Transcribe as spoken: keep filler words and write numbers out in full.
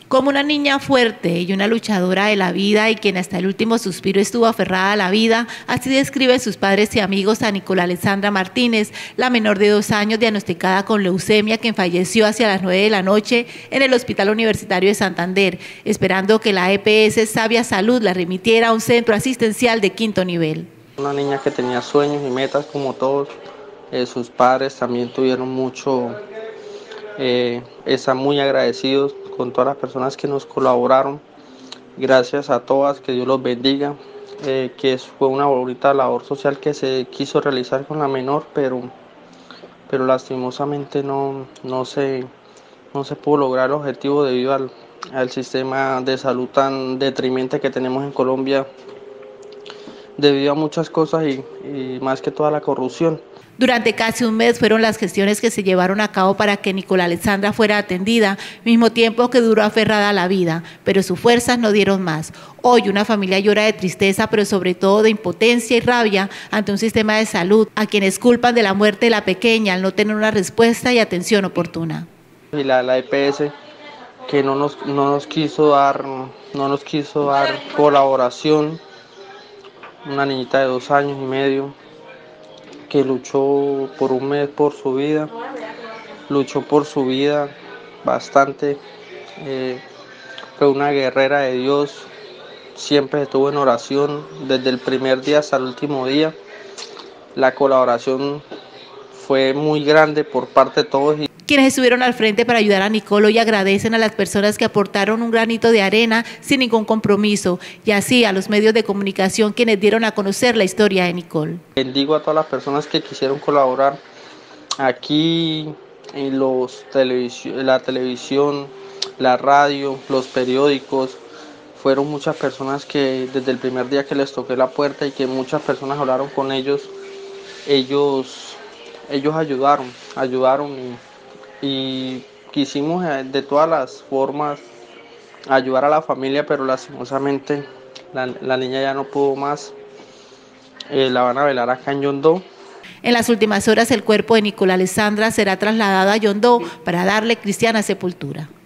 Como una niña fuerte y una luchadora de la vida y quien hasta el último suspiro estuvo aferrada a la vida, así describen sus padres y amigos a Nicola Alexandra Martínez, la menor de dos años diagnosticada con leucemia, quien falleció hacia las nueve de la noche en el Hospital Universitario de Santander, esperando que la E P S Sabia Salud la remitiera a un centro asistencial de quinto nivel. Una niña que tenía sueños y metas como todos, eh, sus padres también tuvieron mucho, eh, están muy agradecidos con todas las personas que nos colaboraron. Gracias a todas, que Dios los bendiga, eh, que fue una bonita labor social que se quiso realizar con la menor, pero, pero lastimosamente no, no, se, no se pudo lograr el objetivo debido al, al sistema de salud tan detrimente que tenemos en Colombia, debido a muchas cosas y, y más que toda la corrupción. Durante casi un mes fueron las gestiones que se llevaron a cabo para que Nicola Alexandra fuera atendida, mismo tiempo que duró aferrada a la vida, pero sus fuerzas no dieron más. Hoy una familia llora de tristeza, pero sobre todo de impotencia y rabia ante un sistema de salud a quienes culpan de la muerte de la pequeña al no tener una respuesta y atención oportuna. Y la, la E P S que no nos, no nos quiso dar, no nos quiso dar colaboración, una niñita de dos años y medio, que luchó por un mes por su vida, luchó por su vida bastante, eh, fue una guerrera de Dios, siempre estuvo en oración desde el primer día hasta el último día. La colaboración fue muy grande por parte de todos. Quienes estuvieron al frente para ayudar a Nicole hoy agradecen a las personas que aportaron un granito de arena sin ningún compromiso, y así a los medios de comunicación quienes dieron a conocer la historia de Nicole. Bendigo a todas las personas que quisieron colaborar aquí en los televisión, la televisión, la radio, los periódicos. Fueron muchas personas que desde el primer día que les toqué la puerta y que muchas personas hablaron con ellos, ellos, ellos ayudaron, ayudaron y y quisimos de todas las formas ayudar a la familia, pero lastimosamente la, la niña ya no pudo más. Eh, la van a velar acá en Yondó. En las últimas horas el cuerpo de Nicola Alexandra será trasladado a Yondó para darle cristiana sepultura.